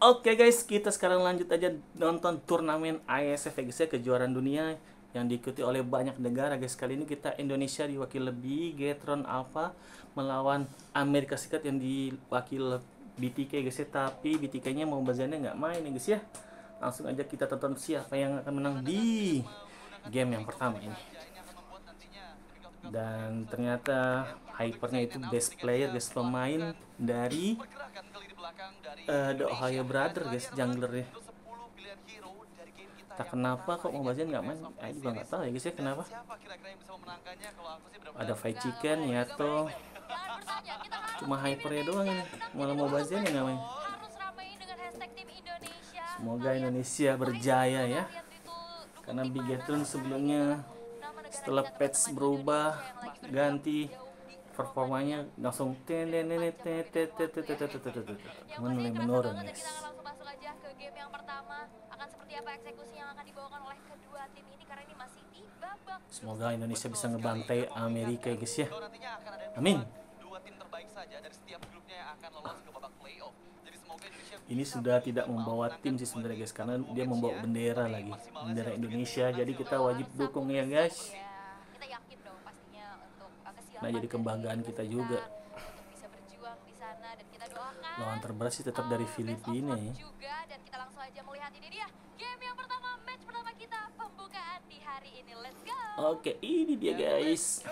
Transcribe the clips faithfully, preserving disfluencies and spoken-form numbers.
Oke guys, kita sekarang lanjut aja nonton turnamen I S F ya guys ya, kejuaraan dunia yang diikuti oleh banyak negara guys. Kali ini kita Indonesia diwakili Bigetron Alpha melawan Amerika Serikat yang diwakili B T K guys ya. Tapi B T K-nya mau bazarnya nggak main ya guys ya. Langsung aja kita tonton siapa yang akan menang di game yang pertama ini. Dan ternyata hypernya itu best player guys, pemain dari uh, The Ohio Brother guys, jungler ya. Tak kenapa kok mau bazar nggak main, saya juga nggak tahu ya guys ya kenapa. Ada fried chicken ya toh, cuma hypernya doang ini, malah mau bazar ya nggak main. Semoga Indonesia berjaya ya, karena Bigetron sebelumnya setelah patch berubah ganti performanya langsung mulai menurun guys. Semoga Indonesia bisa ngebantai Amerika ya guys ya. Amin. Ini sudah tidak membawa tim sih sebenarnya guys, karena dia membawa bendera lagi, bendera Indonesia. Jadi kita wajib dukung ya guys. Nah jadi kebanggaan kita juga. Lawan terberat sih tetap dari Filipina ya. Dan kita langsung aja melihat ini dia game yang pertama, match pertama kita pembukaan di hari ini. Let's go. Oke, ini dia guys.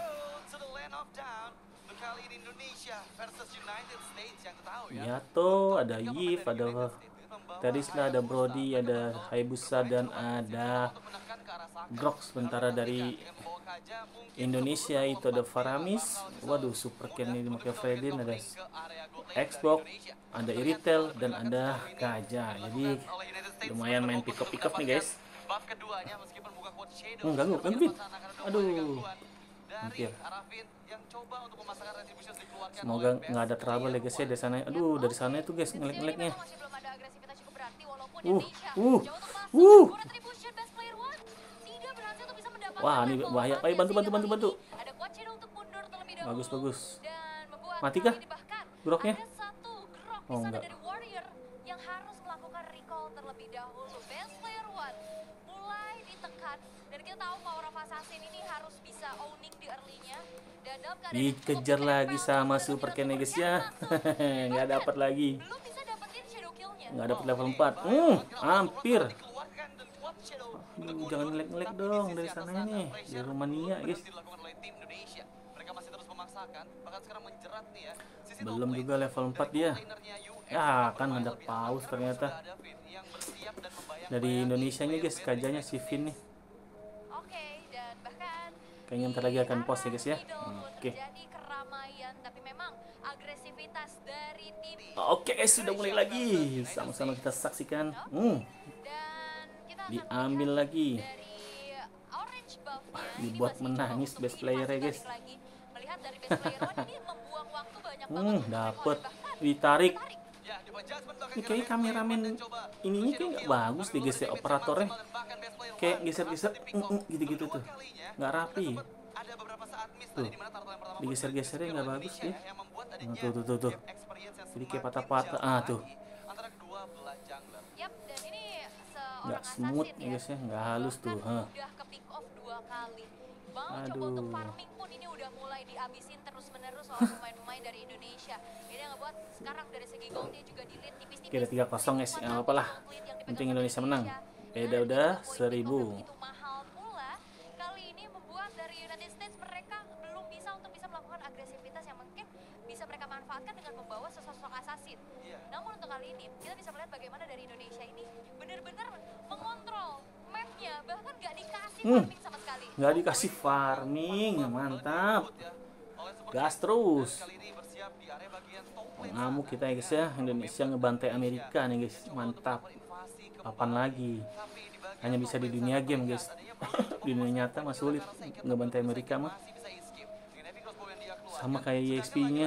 Yato, ada Yif, ada Terisla, ada Brody, ada Hayabusa, dan ada Grox. Sementara dari Indonesia itu ada Faramis. Waduh, super Ken ini dipakai Fredin, ada Xbox, ada Iritel, dan ada Kaja. Jadi lumayan main pick up pick up nih guys. Hmm, ganggu, ganggu. Aduh, hampir. Semoga nggak ada trouble ya guys ya dari sana. Aduh, dari sana itu guys ngelek-ngeleknya. Uh, uh, uh. Wah, ini bahaya. Ayo bantu, bantu, bantu, bantu. Bagus, bagus. Mati kah Groknya? Oh enggak. Yang harus melakukan recall terlebih dahulu. Best player one mulai ditekan dan kita tahu power of assassin ini harus bisa owning di early-nya. Dan dalam keadaan dikejar lagi sama super Ken guys ya. Nggak dapat lagi. Belum bisa dapetin shadow kill-nya. Nggak dapat level empat. Hmm, hampir. Aduh, jangan ngelek-ngelek dong dari sana ini. Dari Romania guys. Belum juga level empat dia. Ya kan ada paus ternyata. Dari Indonesia nya guys, Kajanya si Vin nih. Kayaknya ntar lagi akan post ya guys ya. Oke. Oke guys, sudah mulai lagi. Sama-sama kita saksikan. Hmm. Diambil lagi. Dibuat menangis best player ya guys. Hmm, dapet, ditarik. Ini kayaknya kameramen ininya kayak nggak bagus deh guys ya, operatornya. Kayak geser-geser, gitu-gitu tuh, nggak rapi. Tuh, digeser-gesernya nggak bagus ya. Nah, tuh, tuh, tuh, tuh. Jadi kayak patah-patah. Ah, tuh. Nggak smooth ya guys ya, nggak halus tuh. Huh. Aduh. Ini udah mulai dihabisin terus-menerus oleh pemain-pemain dari Indonesia. Ini yang ngebuat sekarang dari segi gol dia juga di-lead tipis-tipis. Kira tiga kosong guys, nggak apa-apa lah. Penting Indonesia menang. Beda udah seribu. Mahal pula. Kali ini membuat dari United States mereka belum bisa untuk bisa melakukan agresivitas yang mungkin bisa mereka manfaatkan dengan membawa sosok assassin. Namun untuk kali ini kita bisa melihat bagaimana dari Indonesia ini benar-benar mengontrol mapnya, bahkan nggak dikasih Hmm. farming sama sekali. Nggak dikasih farming, mantap. Gas terus. Ngamuk kita ya guys ya, Indonesia ngebantai Amerika nih guys, mantap. Kapan lagi? Hanya bisa di dunia game guys. Di dunia nyata mah sulit ngebantai Amerika mah. Sama kayak E X P-nya.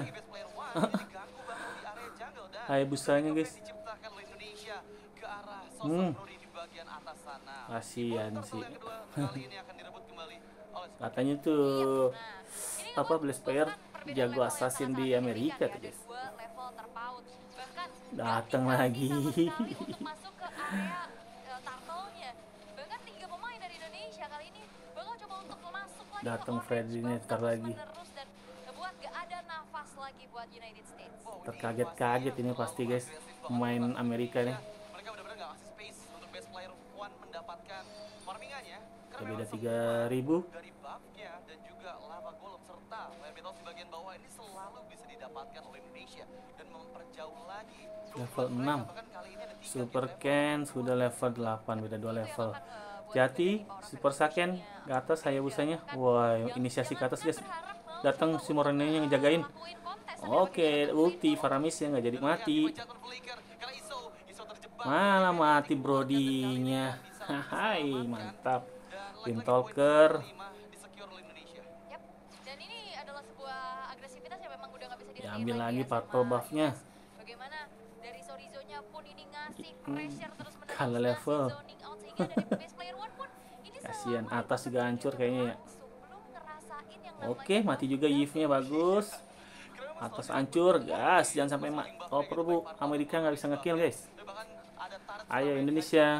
Hayabusanya guys. Hmm. Kasian sih. Katanya tuh apa best player jago assassin di Amerika tuh guys. Datang bisa lagi. sama sekali untuk masuk ke area uh, turtle-nya. Bahkan tiga pemain dari Indonesia kali ini bakal coba untuk masuk lagi ke Datang orange Freddy buff Netar terus lagi. menerus dan buat gak ada nafas lagi buat United States. Terkaget-kaget ini pasti guys, pemain Amerika nih. Mereka benar-benar nggak ngasih space untuk best player one mendapatkan farmingannya. Ya, beda tiga ribu. Dari buffnya dan juga lava golem serta fire metals di bagian bawah ini selalu bisa didapatkan oleh Indonesia dan memperjauh lagi Level enam. Super Ken sudah level delapan, beda dua level. Jati, Super Saken ke atas Hayabusanya. Wah, inisiasi ke atas guys. Datang si Morenenya ngejagain. Oke, ulti Faramisnya nggak jadi mati. Malah mati Brodinya. Hai, mantap. Windtalker. Yap. Dan ini adalah sebuah agresivitas yang memang udah nggak bisa dihentikan Diambil lagi ya purple sama buff-nya. Yes. Bagaimana dari Sorizo-nya pun ini ngasih pressure terus menerus, Kalah level. ngasih zoning out sehingga dari base player one pun ini Kasihan, selama atas juga hancur kayaknya ya. langsung belum ngerasain yang namanya Oke, mati juga Yves-nya, bagus. Atas hancur, gas, jangan sampai mak. Oh, perlu Amerika nggak bisa ngekill guys. Ayo Indonesia.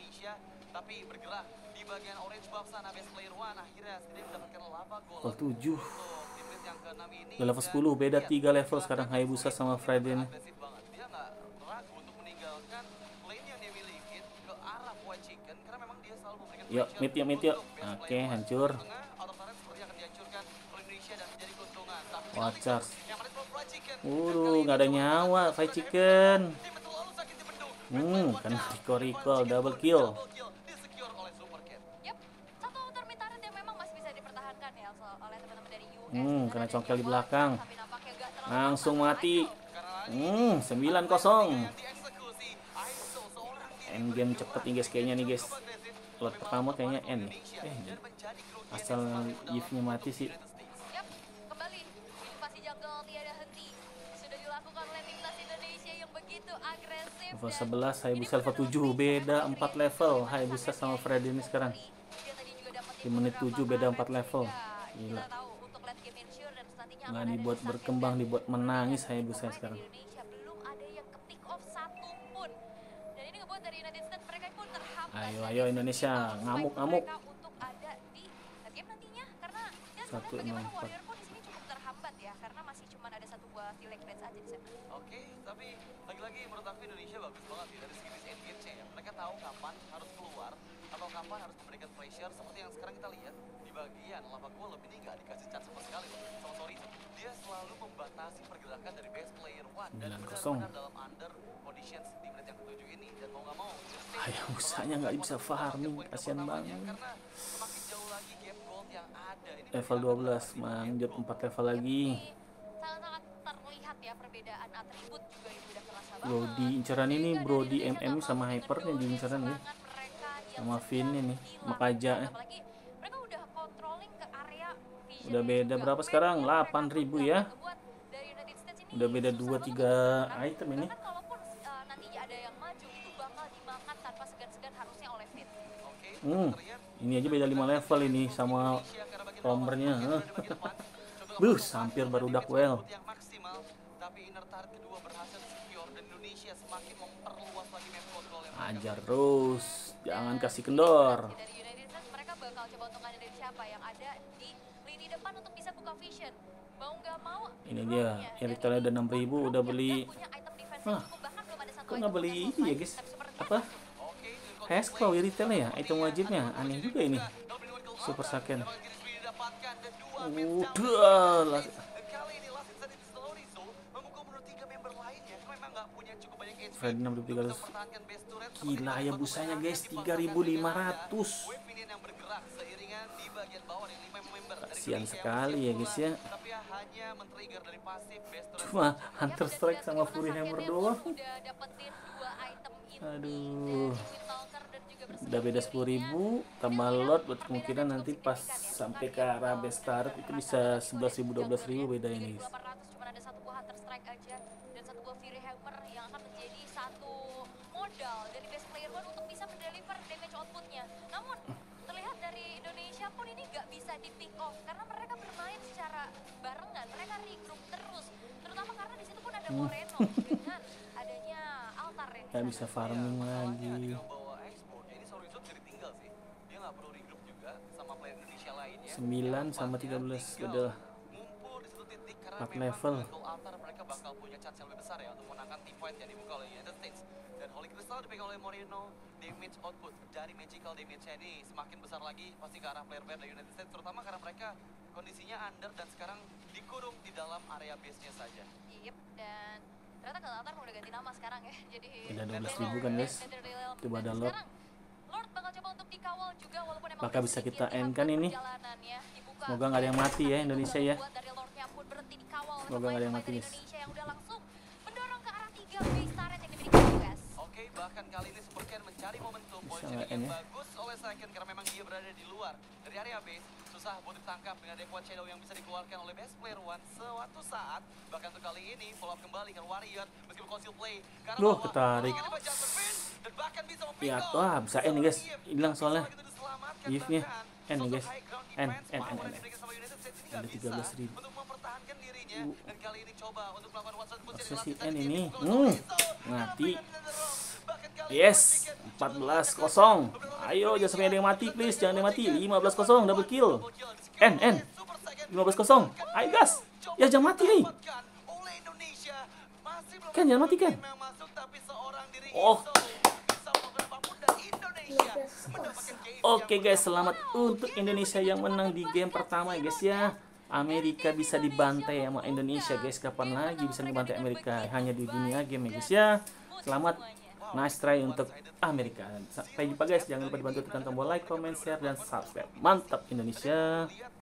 Tapi bergerak di bagian orange buff sana best player one akhirnya sendiri mendapatkan lava golem. Level tujuh. Untuk tim lead yang keenam ini Udah level sepuluh, beda tiga level sekarang Hayabusa sama Friday nih. agresif banget. Dia nggak ragu untuk meninggalkan lane yang dia miliki ke arah white chicken karena memang dia selalu memberikan Yuk, pressure mid yuk, mid yuk. untuk best Oke, player one. hancur. Tengah, out of turret seperti akan dihancurkan oleh Indonesia dan menjadi keuntungan. Tapi Wah, charge. yang paling pro fried chicken. Waduh, nggak ada nyawa, Fried Chicken. Tim betul lalu sakit di bendung. Hmm, kan Rico Rico double kill. Disecure oleh Super Cat. Yap, satu termit turret yang memang masih bisa dipertahankan ya so- oleh teman-teman dari U S. Hmm, dengan kena adanya congkel di Watson, belakang. tapi nampaknya nggak terlalu Langsung masalah. mati. Ayo. Hmm, sembilan kosong. Yang dieksekusi. Aiso seorang diri End game cepet nih guys kayaknya nih guys. Lot pertama kayaknya end nih. Eh, dan menjadi kerugian asal Yves-nya mati sih. Yap, kembali invasi jungle tiada henti sudah dilakukan oleh timnas Indonesia yang begitu agresif. Level dan sebelas, ini Hayabusa level benar-benar tujuh, base beda memang empat create level. dengan Hayabusa sangat sama ya. Freddy ini sekarang. Dia tadi juga dapetin Di menit beberapa tujuh beda empat turret level. sehingga Gila. kita tahu untuk late game insurance nantinya Nggak akan ada dibuat di berkembang, Saken dan dibuat menangis berbeda. Hayabusa Pemain sekarang. dari Indonesia belum ada yang ke pick off satu pun. Dan ini ngebuat dari United States mereka pun terhambat. Ayo, dari ayo segi Indonesia, spike ngamuk-ngamuk. mereka untuk ada di late game nantinya karena ya Satu, sebenarnya bagaimana enam, empat. Warrior pun di sini cukup terhambat ya karena masih cuma ada satu buah Philek Reds aja di sana. Oke, tapi lagi-lagi menurut aku Indonesia bagus banget ya dari segi disengage-nya ya. Mereka tahu kapan harus keluar atau kapan harus memberikan pressure seperti yang sekarang kita lihat di bagian lava golem ini nggak dikasih chance sama sekali loh sama Sorizo. Dia selalu membatasi pergerakan dari best player one dan sembilan kosong. benar-benar dalam under conditions di menit yang ketujuh ini dan mau nggak mau Hayabusanya nggak bisa farming, kasihan banget. karena semakin jauh lagi gap gold yang ada ini Level dua belas, manjut empat level lagi. Ini sangat-sangat terlihat ya perbedaan atribut juga yang udah kerasa banget. Brody inceran ini, Sehingga Brody dari M Indonesia M nggak sama mau Hypernya di mengendorin inceran nih. serangan mereka yang Sama sedang Finn ini, dilakukan. Makaja ya. Apalagi mereka udah controlling ke area vision Udah beda juga. berapa Map sekarang? yang delapan mereka ribu pegang ya. ngebuat dari United States ini Udah beda susah dua banget tiga untuk menang. item ini. Bahkan kalaupun uh, nantinya ada yang maju itu bakal dimakan tanpa segan-segan harusnya oleh Finn. Oke, Hmm, ini aja beda lima level ini sama Rombernya. Bus, hampir baru Duckwell. yang maksimal, tapi inner target kedua berhasil secure dan Indonesia semakin memperluas lagi map control yang mereka Ajar terus, jangan kasih kendor. Dari United States mereka bakal coba untuk ada dari siapa yang ada di lini depan untuk bisa buka vision. Mau nggak mau Ini dia, Iritelnya udah enam ribu, udah beli. Hah, kok nggak beli ini ya guys? Apa? Hesclaw Iritelnya ya, item wajibnya. Aneh juga ini. Super Saken. Udah lah. Dan kali ini Last Insight itu Sorizo memukul mundur tiga member lainnya karena memang nggak punya cukup banyak H P Fred enam ribu tiga ratus. untuk mempertahankan base turret. Gila ya busanya guys, tiga ribu lima ratus. Wave minion yang bergerak seiringan di bagian bawah dari lima member dari Kasian Indonesia yang sekali bersiap ya guys ya. pula, tapi ya hanya men-trigger dari pasif base turret. Cuma Hunter Strike sama Fury Hammer doang. Udah dapetin dua item inti Aduh. dari Windtalker dan juga bersama Udah beda sepuluh ribu, tambah lot buat kemungkinan nanti pas sampai ke arah best turret itu bisa sebelas ribu, dua belas ribu beda ini guys. delapan ratus cuma ada satu buah Hunter Strike aja dan satu buah Fury Hammer yang akan menjadi satu modal dari best player one untuk bisa mendeliver damage outputnya. Namun terlihat dari Indonesia pun ini nggak bisa di pick off karena mereka bermain secara barengan, mereka regroup terus, terutama karena di situ pun ada Moreno dengan adanya Nggak bisa farming lagi. sembilan sama tiga belas udah empat level. Mereka bakal punya chance yang lebih besar ya untuk menangkan team fight yang dibuka oleh United States. Dan Holy Crystal dipegang oleh Moreno. Damage output dari magical damage-nya ini semakin besar lagi pasti ke arah player-player dari United States, terutama karena mereka kondisinya under dan sekarang dikurung di dalam area base-nya saja. Yep, dan ternyata Galatasaray udah ganti nama sekarang ya. Jadi udah dua belas ribu kan guys. Coba ada Lord. Lord bakal coba untuk dikawal juga walaupun emang Maka bisa kita end kan ini. Semoga nggak ada yang mati ya Indonesia ya. Semoga nggak ada yang mati guys. Yang udah langsung mendorong ke arah tiga base turret yang dimiliki U S. Oke, bahkan kali ini Supercan mencari momentum Bisa yang ya? bagus oleh Second karena memang dia berada di luar dari area base. Susah buat ditangkap dengan Dequan Shadow yang bisa dikeluarkan oleh best player One suatu saat. Bahkan untuk kali ini follow up kembali ke Warrior meskipun conceal play. Karena Loh, bahwa ketarik. mereka dibaca Serpin dan bahkan bisa mempick Ya, off. wah bisa end nih guys. Hilang soalnya. Begitu diselamatkan, Gift-nya. bahkan End nih sosok guys. high ground End, defense end, power end, yang end. dimiliki sama United States ini Ada nggak tiga belas bisa ribu. untuk mempertahankan dirinya. Uh. Dan kali ini coba untuk melakukan one shot push Masa dari sih last end side ini? dibuka oleh Hmm, Rizzo. mati. Bahkan kali ini Yes, Chicken empat belas kosong. Ayo jangan sampai ada yang mati please, jangan ada yang mati. lima belas kosong double kill. End, end. lima belas kosong. Ayo gas. Ya jangan mati nih. Kan jangan mati kan. Oh. Oke guys, selamat untuk Indonesia yang menang di game pertama guys ya. Amerika bisa dibantai sama Indonesia guys. Kapan lagi bisa dibantai Amerika? Hanya di dunia game ya guys ya. Selamat, nice try untuk Amerika. Sampai jumpa guys. Jangan lupa dibantu tekan tombol like, comment, share, dan subscribe. Mantap Indonesia.